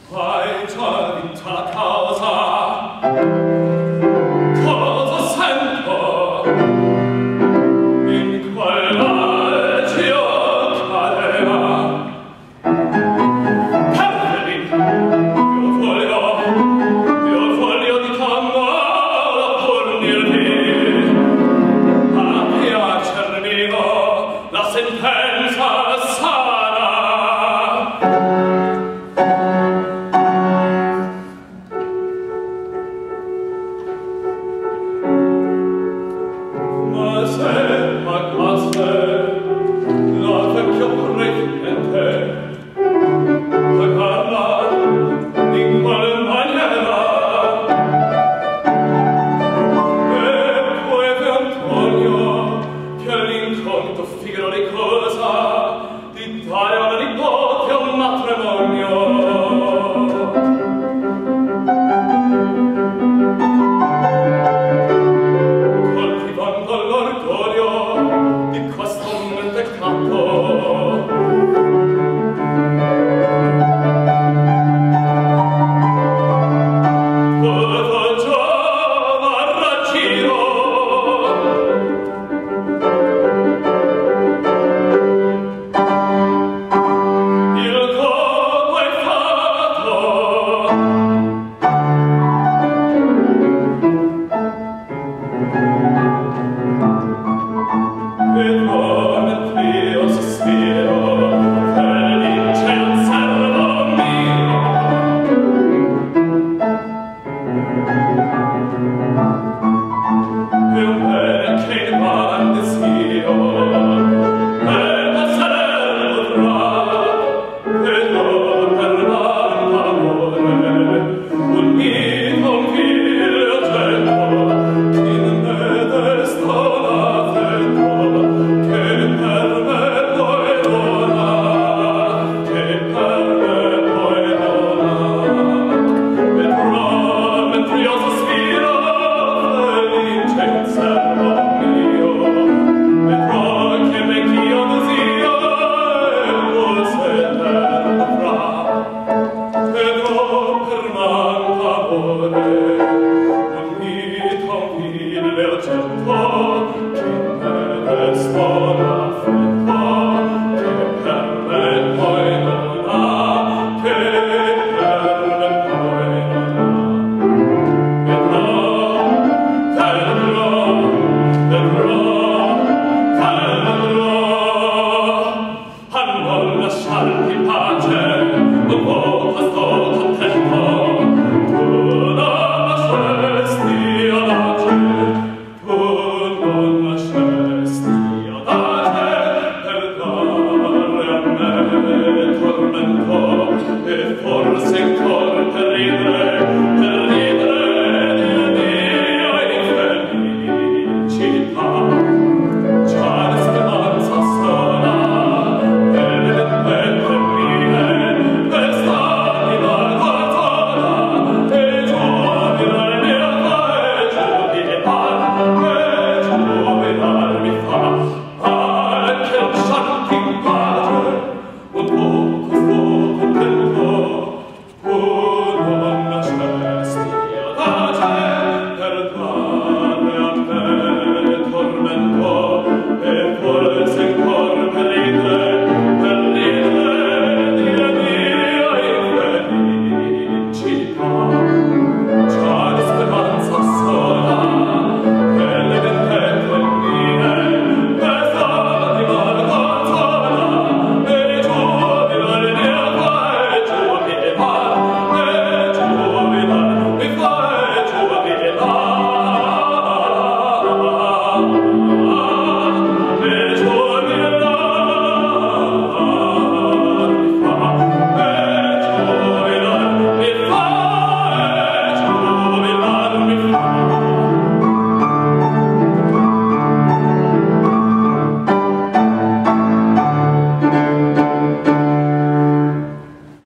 Hai già vinta la causa, cosa sento? In quella io cadeva. Perdimi, io voglio di tanto punirmi, a piacermi la sentenza sana. Ma se pagasse la vecchia precedente, pagarla in quale maniera? E poi Antonio, che l'incontro figura di cosa, di dare a una nipote un matrimonio. Coltivando l'orgoglio di questo mentecato, tutto già raggiro. Il colpo è fatto, e come io sospiro felice al servo mio. E un bene che in van desio e passerello potrà, e non per l'amore unito un figlio getto in me destò l'affetto che per me poi dona, che per me poi dona. E però mentre io sospiro felice il servo mio, e poi che me ch'io desio e forse eterno fra, e do per manca amore unito a un figlio getto che in me destò l'affetto che per me poi dona, che per me poi dona. A non lasciarti in pace, un po' sto contento. Tu non lasceresti audace, tu non lasceresti audace per dare a me tormento, e forse ancora per ridere di Dio e di felicità.